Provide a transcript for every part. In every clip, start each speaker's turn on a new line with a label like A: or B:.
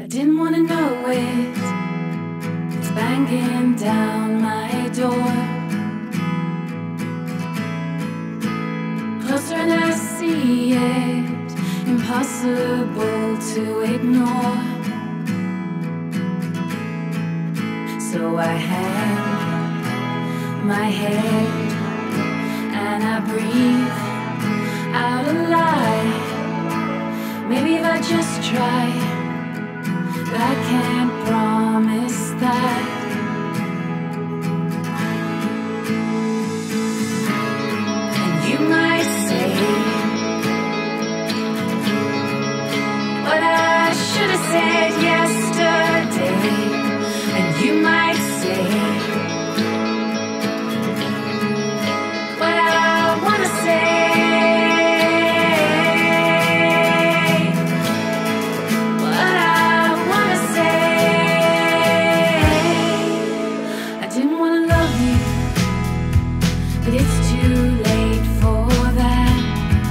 A: didn't want to know it. It's banging down my door. Closer and I see it, impossible to ignore. So I hang my head and I breathe out a lie. Maybe if I just try, but I can't promise that. And you might say what I should have said yesterday. And you might say what I wanna say. But it's too late for that.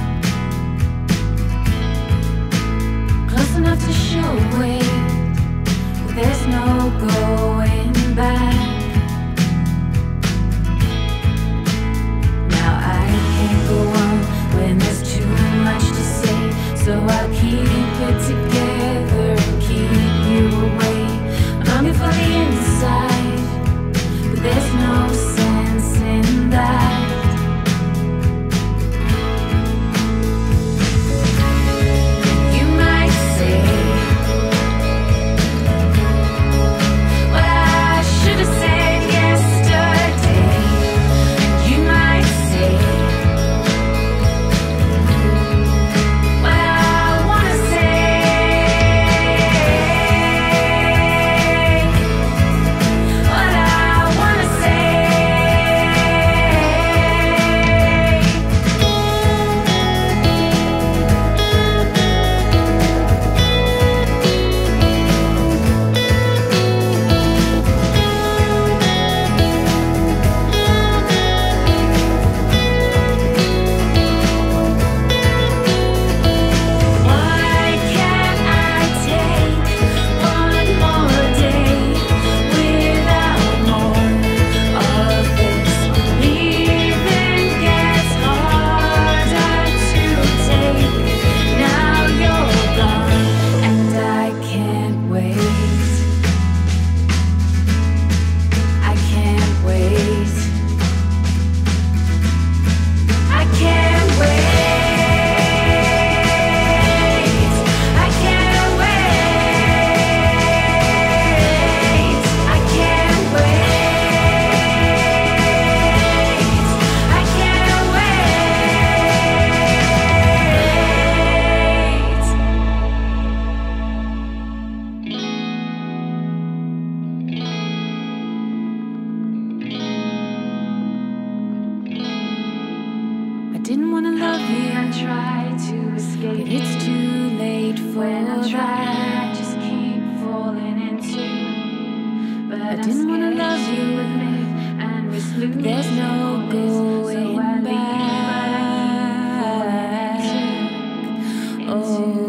A: Close enough to show it, but there's no going back. Now I can't go on when there's too much to say, so I'll keep it together and keep you away. I'm longing for the inside, but there's no sense in that. I didn't want to love you, I tried to escape, but it's too late for when I try, I just keep falling into. But I didn't want to love you, admit and risk losing. There's no going back. Oh.